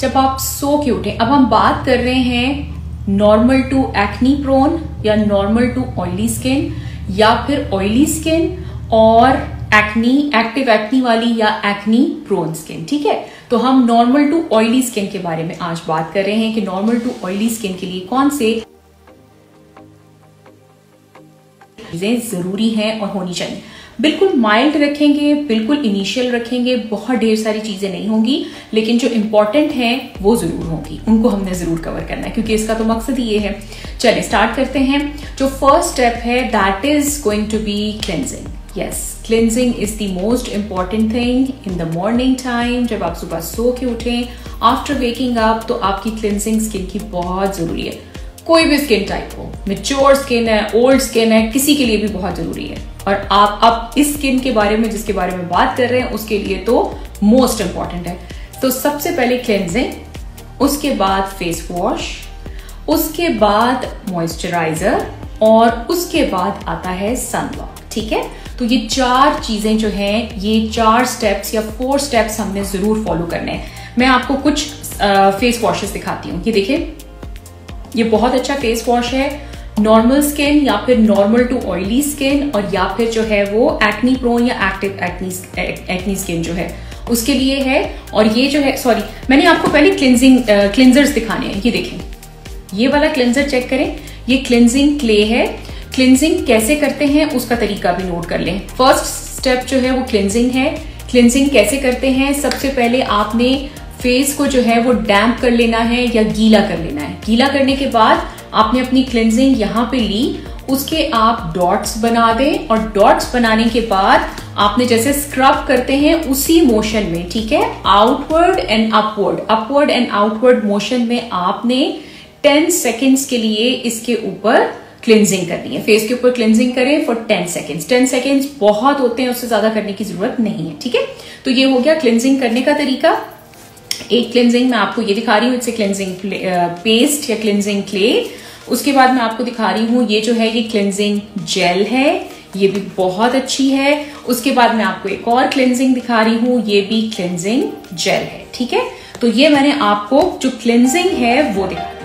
जब आप सो के उठे, अब हम बात कर रहे हैं नॉर्मल टू एक्नी प्रोन या नॉर्मल टू ऑयली स्किन या फिर ऑयली स्किन और एक्नी, एक्टिव एक्नी वाली या एक्नी प्रोन स्किन, ठीक है। तो हम नॉर्मल टू ऑयली स्किन के बारे में आज बात कर रहे हैं कि नॉर्मल टू ऑयली स्किन के लिए कौन से चीजें जरूरी हैं और होनी चाहिए। बिल्कुल माइल्ड रखेंगे, बिल्कुल इनिशियल रखेंगे, बहुत ढेर सारी चीजें नहीं होंगी, लेकिन जो इंपॉर्टेंट हैं वो जरूर होंगी, उनको हमने जरूर कवर करना है क्योंकि इसका तो मकसद ही ये है। चलिए स्टार्ट करते हैं। जो फर्स्ट स्टेप है that is going to be cleansing. Yes, cleansing is the most important thing in the morning time. जब आप सुबह सो के उठें, आफ्टर वेकिंग अप, तो आपकी क्लेंजिंग स्किन की बहुत जरूरी है। कोई भी स्किन टाइप हो, मैच्योर स्किन है, ओल्ड स्किन है, किसी के लिए भी बहुत जरूरी है। और आप इस स्किन के बारे में जिसके बारे में बात कर रहे हैं उसके लिए तो मोस्ट इंपॉर्टेंट है। तो सबसे पहले क्लेंजिंग, उसके बाद फेस वॉश, उसके बाद मॉइस्चराइजर और उसके बाद आता है सनब्लॉक, ठीक है। तो ये 4 चीजें जो हैं, ये 4 स्टेप्स या 4 स्टेप्स हमने जरूर फॉलो करने हैं। मैं आपको कुछ फेस वॉशेस दिखाती हूँ। ये देखिए, ये बहुत अच्छा फेस वॉश है नॉर्मल स्किन या फिर नॉर्मल टू ऑयली स्किन और या फिर जो है वो एक्नी प्रोन या एक्टिव एक्नी स्किन जो है उसके लिए है। और ये जो है, सॉरी, मैंने आपको पहले क्लिंजर्स दिखाने हैं। ये देखें, ये वाला क्लिंजर चेक करें, ये क्लिंजिंग क्ले है। क्लिंजिंग कैसे करते हैं उसका तरीका भी नोट कर लें। फर्स्ट स्टेप जो है वो क्लिंजिंग है। क्लिंजिंग कैसे करते हैं? सबसे पहले आपने फेस को जो है वो डैम्प कर लेना है या गीला कर लेना है। गीला करने के बाद आपने अपनी क्लेंजिंग यहाँ पे ली, उसके आप डॉट्स बना दें और डॉट्स बनाने के बाद आपने जैसे स्क्रब करते हैं उसी मोशन में, ठीक है, outward and upward, upward and outward motion में आपने 10 सेकेंड्स के लिए इसके ऊपर क्लिंजिंग करनी है। फेस के ऊपर क्लिंजिंग करें फॉर 10 सेकेंड्स। 10 सेकेंड्स बहुत होते हैं, उससे ज्यादा करने की जरूरत नहीं है, ठीक है। तो ये हो गया क्लिंजिंग करने का तरीका। एक क्लिंजिंग मैं आपको ये दिखा रही हूँ, इट्स क्लिंजिंग पेस्ट या क्लिंजिंग क्ले। उसके बाद मैं आपको दिखा रही हूँ ये जो है ये क्लिंजिंग जेल है, ये भी बहुत अच्छी है। उसके बाद मैं आपको एक और क्लिंजिंग दिखा रही हूँ, ये भी क्लिंजिंग जेल है, ठीक है। तो ये मैंने आपको जो क्लिंजिंग है वो दिखा